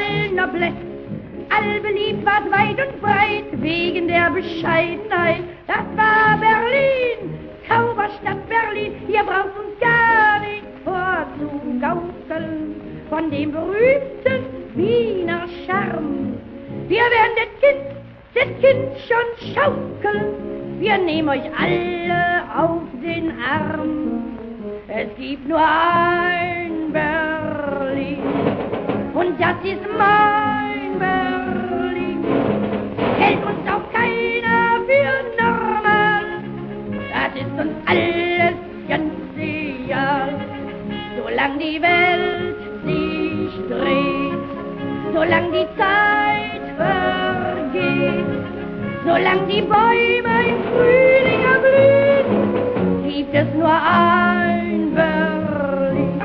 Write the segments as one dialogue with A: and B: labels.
A: all Noblesse. Allbeliebt war's weit und breit, wegen der Bescheidenheit. Das war Berlin, Zauberstadt Berlin. Ihr braucht uns gar nicht vorzugaukeln von dem berühmten Wiener Charme. Wir werden das Kind schon schaukeln. Wir nehmen euch alle auf den Arm. Es gibt nur ein Berlin und das ist mein Berlin. Hält uns auch keiner für normal. Das ist uns alles ganz egal. Solang die Welt sich dreht, solang die Zeit vergeht, solang die Bäume im Frühling erblühen, gibt es nur ein Berlin.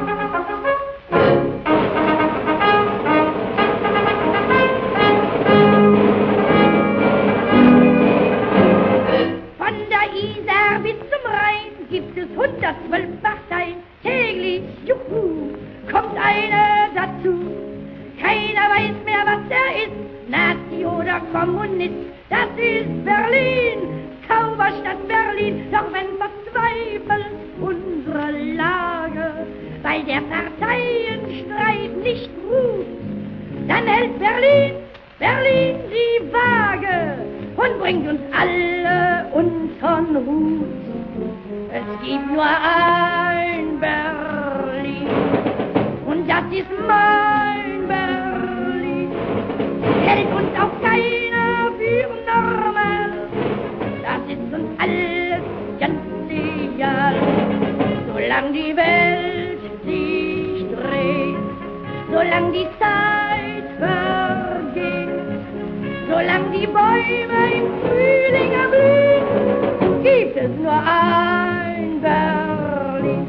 A: Von der Isar bis zum Rhein gibt es 112 Parteien. Täglich, juhu, kommt eine dazu. Keiner weiß mehr, was er ist, Nazi oder Kommunist. Das ist Berlin, Zauberstadt Berlin. Doch wenn verzweifelt unsere Lage, weil der Parteienstreit nicht ruht, dann hält Berlin die Waage und bringt uns alle untern Hut. Es gibt nur ein Berlin und das ist mein Berlin. Hält uns auch keiner für normal. Das ist uns alles ganz egal. Solang die Welt sich dreht, solang die Zeit vergeht, solang die Bäume im Frühling erblühen, gibt es nur ein Berlin.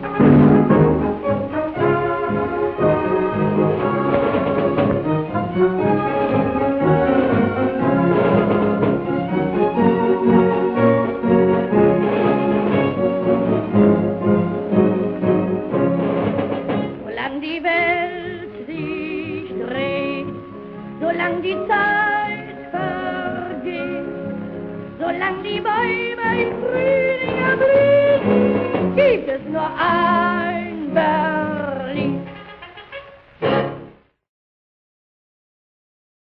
A: Solang die Welt sich dreht, solang die Zeit vergeht, solang die Bäume im Frühling erblühen, gibt es nur ein